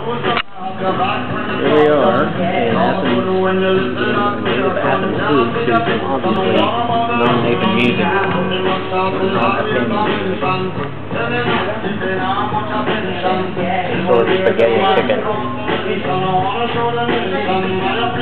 Here we are in Athens, Athens Food, to obviously non-Nathan music, non-Nathan music. Sort of spaghetti chicken.